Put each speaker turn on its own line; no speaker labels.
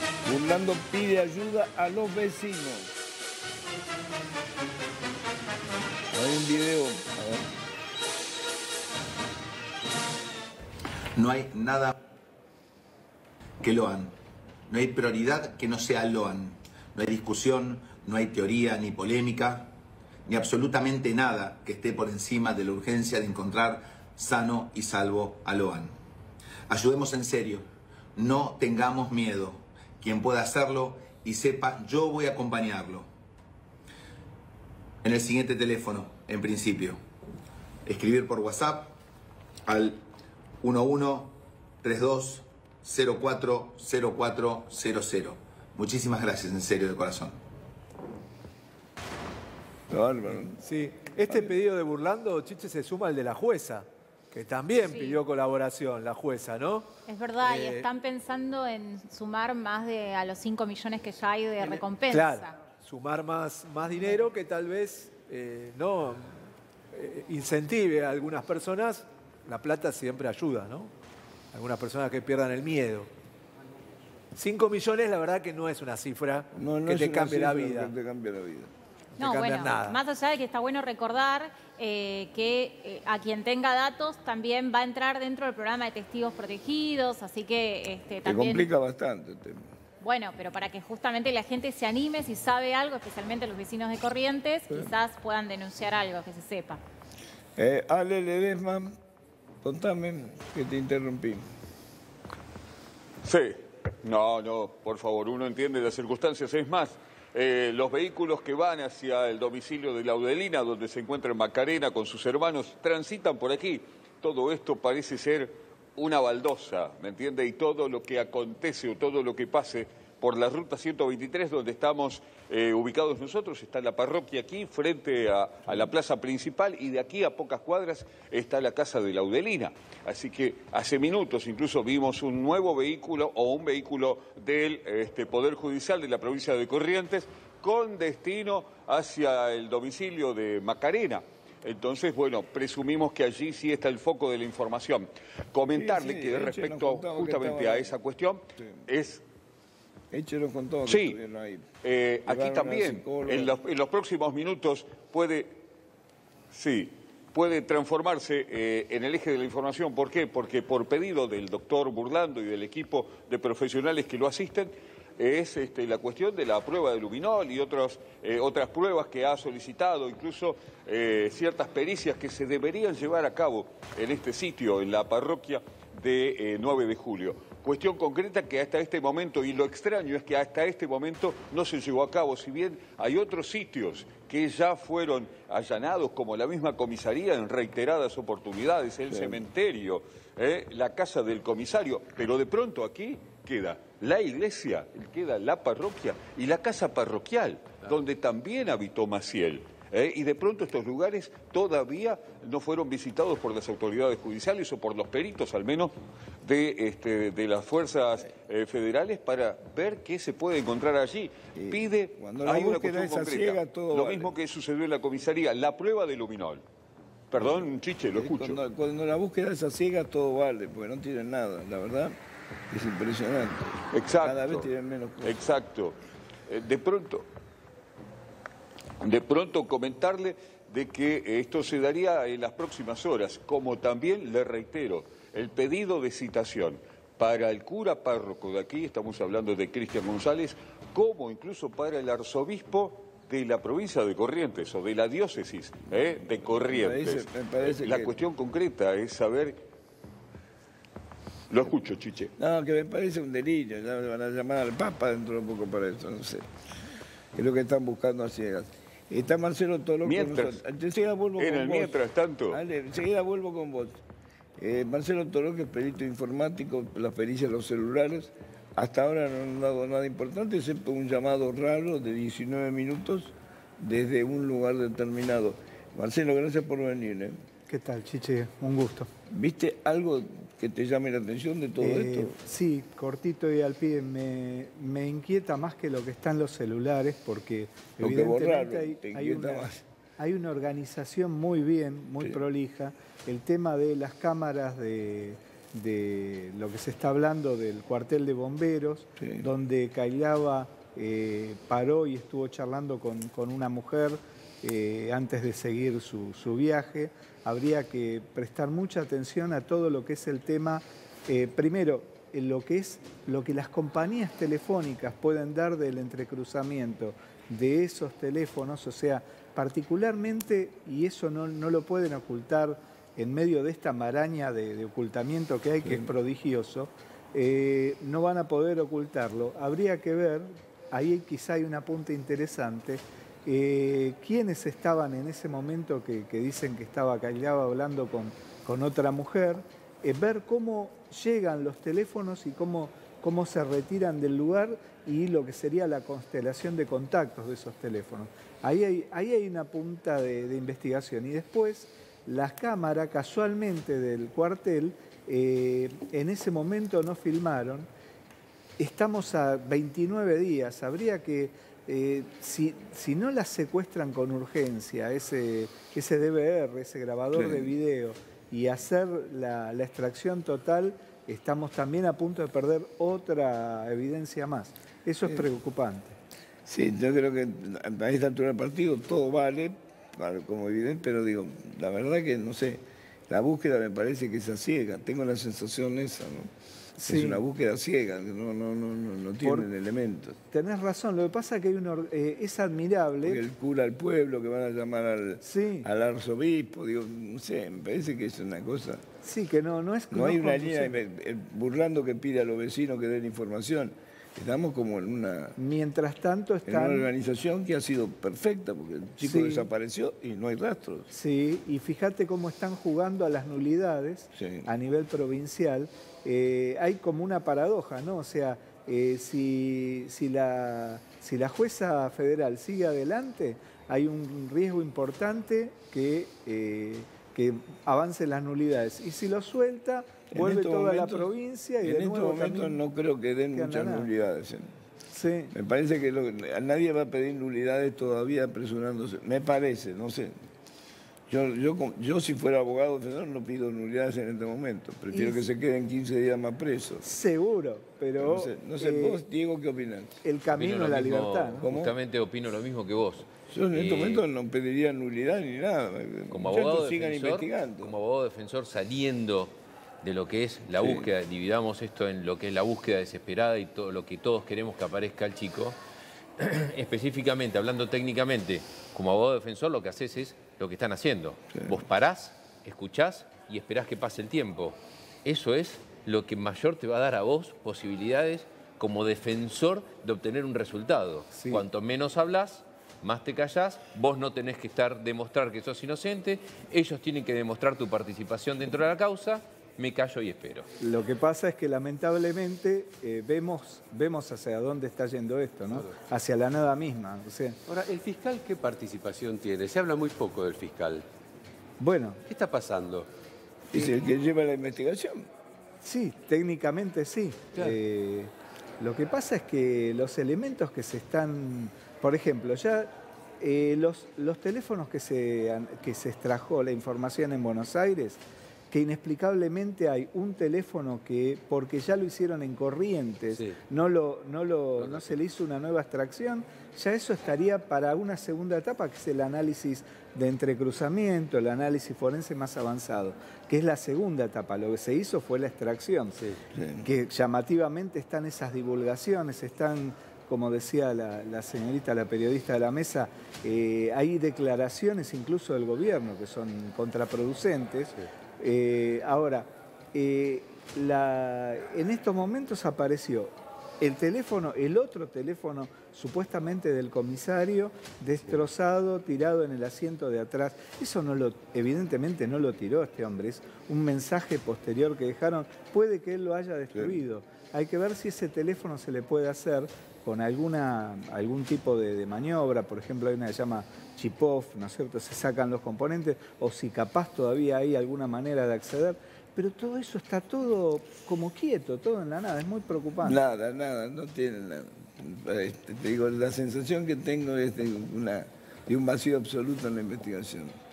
Burlando pide ayuda a los vecinos. Hay un video. A ver.
No hay nada que Loan. No hay prioridad que no sea Loan. No hay discusión, no hay teoría ni polémica, ni absolutamente nada que esté por encima de la urgencia de encontrar sano y salvo a Loan. Ayudemos en serio, no tengamos miedo. Quien pueda hacerlo y sepa, yo voy a acompañarlo. En el siguiente teléfono, en principio. Escribir por WhatsApp al 1132040400. Muchísimas gracias, en serio, de corazón.
Bárbaro.
Sí, este pedido de Burlando, Chiche, se suma al de la jueza, que también pidió colaboración, la jueza, ¿no?
Es verdad, y están pensando en sumar más a los 5 millones que ya hay de recompensa.
Claro, sumar más dinero que tal vez no incentive a algunas personas. La plata siempre ayuda, ¿no? Algunas personas que pierdan el miedo. 5 millones, la verdad que no es una cifra que te cambie la vida.
Que te cambie la vida.
No, bueno, más allá de que está bueno recordar que a quien tenga datos también va a entrar dentro del programa de testigos protegidos, así que
Te
también...
complica bastante el tema.
Bueno, pero para que justamente la gente se anime, si sabe algo, especialmente los vecinos de Corrientes, quizás puedan denunciar algo, que se sepa.
Ale Ledesma, contame que te interrumpí.
Sí, no, por favor, uno entiende las circunstancias. Es más, los vehículos que van hacia el domicilio de Laudelina, donde se encuentra Macarena con sus hermanos, transitan por aquí. Todo esto parece ser una baldosa, ¿me entiende? Y todo lo que acontece o todo lo que pase por la ruta 123, donde estamos ubicados nosotros, está la parroquia aquí, frente a la plaza principal, y de aquí a pocas cuadras está la casa de Laudelina. Así que hace minutos incluso vimos un nuevo vehículo, o un vehículo del Poder Judicial de la provincia de Corrientes, con destino hacia el domicilio de Macarena. Entonces, bueno, presumimos que allí sí está el foco de la información. Comentarle que respecto justamente a esa cuestión es...
Échenos con todo.
Sí, aquí también, en los próximos minutos puede transformarse en el eje de la información. ¿Por qué? Porque por pedido del doctor Burlando y del equipo de profesionales que lo asisten, es la cuestión de la prueba de luminol y otras pruebas que ha solicitado, incluso ciertas pericias que se deberían llevar a cabo en este sitio, en la parroquia de 9 de julio. Cuestión concreta que hasta este momento, y lo extraño es que hasta este momento no se llevó a cabo, si bien hay otros sitios que ya fueron allanados, como la misma comisaría en reiteradas oportunidades, el cementerio, la casa del comisario, pero de pronto aquí queda la iglesia, queda la parroquia y la casa parroquial, donde también habitó Maciel. Y de pronto estos lugares todavía no fueron visitados por las autoridades judiciales o por los peritos, al menos, de las fuerzas federales para ver qué se puede encontrar allí. Pide, hay una cuestión concreta, lo mismo que sucedió en la comisaría, la prueba de luminol. Perdón, Chiche, lo escucho.
Cuando la búsqueda es a ciegas, todo vale, porque no tienen nada, la verdad, es impresionante.
Exacto.
Cada vez tienen menos cosas.
Exacto. De pronto comentarle de que esto se daría en las próximas horas, como también le reitero, el pedido de citación para el cura párroco de aquí, estamos hablando de Cristian González, como incluso para el arzobispo de la provincia de Corrientes o de la diócesis de Corrientes.
Me parece
la cuestión concreta es saber... Lo escucho, Chiche.
No, que me parece un delirio, ya me van a llamar al Papa dentro de un poco para eso, no sé. Es lo que están buscando a ciegas. Está Marcelo Toló con nosotros. Enseguida vuelvo con vos.
Mientras tanto.
Vale, enseguida vuelvo con vos. Marcelo Toló, que es perito informático, la pericia de los celulares, hasta ahora no han dado nada importante, excepto un llamado raro de 19 minutos desde un lugar determinado. Marcelo, gracias por venir.
¿Qué tal, Chiche? Un gusto.
¿Viste algo que te llame la atención de todo esto?
Sí, cortito y al pie. Me inquieta más que lo que está en los celulares, porque evidentemente hay una organización muy bien, muy prolija. El tema de las cámaras de de lo que se está hablando del cuartel de bomberos, donde Cailaba paró y estuvo charlando con una mujer antes de seguir su viaje. Habría que prestar mucha atención a todo lo que es el tema, primero, lo que las compañías telefónicas pueden dar del entrecruzamiento de esos teléfonos, o sea, particularmente, y eso no lo pueden ocultar en medio de esta maraña de ocultamiento que hay, que es prodigioso, no van a poder ocultarlo. Habría que ver, ahí quizá hay una punta interesante, quiénes estaban en ese momento que dicen que estaba Cailaba hablando con otra mujer, ver cómo llegan los teléfonos y cómo se retiran del lugar y lo que sería la constelación de contactos de esos teléfonos. Ahí hay una punta de investigación. Y después, las cámaras casualmente del cuartel en ese momento no filmaron. Estamos a 29 días. Habría que, si no las secuestran con urgencia, ese DVR, ese grabador de video, y hacer la extracción total, estamos también a punto de perder otra evidencia más. Eso es preocupante.
Sí, yo creo que a esta altura del partido todo vale, como evidente, pero digo, la verdad que no sé, la búsqueda me parece que es a ciega, tengo la sensación esa, ¿no? Sí. Es una búsqueda ciega, no tienen elementos.
Tenés razón, lo que pasa es que es admirable.
Porque el cura al pueblo, que van a llamar al arzobispo, digo, no sé, me parece que es una cosa...
Sí, que no es...
No hay una línea, Burlando que pide a los vecinos que den información. Estamos como en una...
Mientras tanto están...
En una organización que ha sido perfecta, porque el chico desapareció y no hay rastros.
Sí, y fíjate cómo están jugando a las nulidades a nivel provincial. Hay como una paradoja, ¿no? O sea, si la jueza federal sigue adelante, hay un riesgo importante que avancen las nulidades. Y si lo suelta... Vuelve toda la provincia y de nuevo...
En estos momentos no creo que den muchas nulidades. Sí. Me parece que nadie va a pedir nulidades todavía apresurándose. Me parece, no sé. Yo si fuera abogado defensor no pido nulidades en este momento. Prefiero que se queden 15 días más presos.
Seguro, pero...
No sé, vos, Diego, ¿qué opinás?
El camino a la libertad, ¿no?
Justamente opino lo mismo que vos.
Yo en este momento no pediría nulidad ni nada.
Como abogado
sigan investigando.
Como abogado defensor saliendo de lo que es la búsqueda, dividamos esto en lo que es la búsqueda desesperada y todo lo que todos queremos que aparezca el chico. Específicamente, hablando técnicamente, como abogado defensor lo que haces es lo que están haciendo. Vos parás, escuchás y esperás que pase el tiempo. Eso es lo que mayor te va a dar a vos posibilidades como defensor de obtener un resultado. Cuanto menos hablás, más te callás, vos no tenés que demostrar que sos inocente, ellos tienen que demostrar tu participación dentro de la causa. Me callo y espero.
Lo que pasa es que lamentablemente vemos hacia dónde está yendo esto, ¿no? Hacia la nada misma. O sea,
ahora, ¿el fiscal qué participación tiene? Se habla muy poco del fiscal.
Bueno.
¿Qué está pasando?
¿Es el que lleva la investigación?
Sí, técnicamente sí. Claro. Lo que pasa es que los elementos que se están... Por ejemplo, ya los teléfonos que se extrajo la información en Buenos Aires... que inexplicablemente hay un teléfono que, porque ya lo hicieron en Corrientes, no se le hizo una nueva extracción, ya eso estaría para una segunda etapa, que es el análisis de entrecruzamiento, el análisis forense más avanzado, que es la segunda etapa. Lo que se hizo fue la extracción, que llamativamente están esas divulgaciones, están... Como decía la señorita, la periodista de la mesa, hay declaraciones incluso del gobierno que son contraproducentes. Ahora, en estos momentos apareció el otro teléfono supuestamente del comisario, destrozado, tirado en el asiento de atrás. Eso evidentemente no lo tiró este hombre, es un mensaje posterior que dejaron. Puede que él lo haya destruido. Hay que ver si ese teléfono se le puede hacer con algún tipo de maniobra. Por ejemplo, hay una que se llama chip-off, ¿no es cierto? Se sacan los componentes, o si capaz todavía hay alguna manera de acceder. Pero todo eso está todo como quieto, todo en la nada, es muy preocupante.
Nada, no tiene nada. Te digo, la sensación que tengo es de un vacío absoluto en la investigación.